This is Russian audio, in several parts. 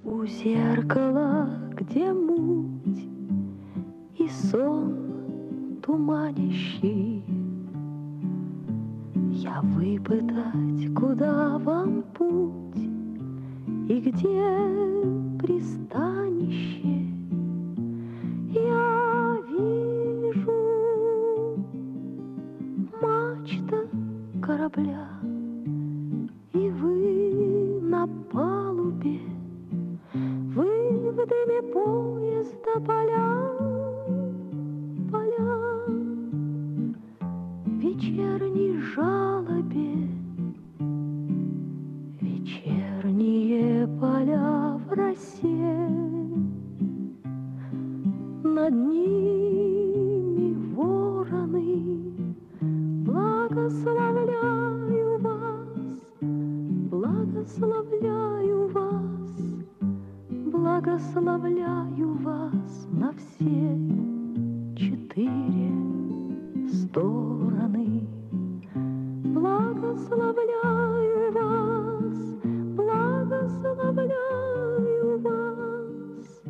У зеркала, где муть и сон туманящий, я выпытать, куда вам путь и где пристанище. Я вижу мачта корабля, и вы на палубе, вы в дыме поезда поля, поля, в вечерней жалобе, вечерние поля в росе. Над ними вороны, благословляю вас, благословляю вас, благословляю вас на все четыре стороны. Благословляю вас, благословляю вас,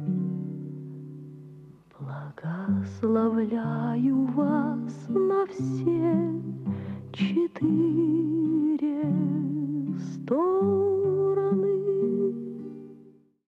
благословляю вас на все четыре стороны.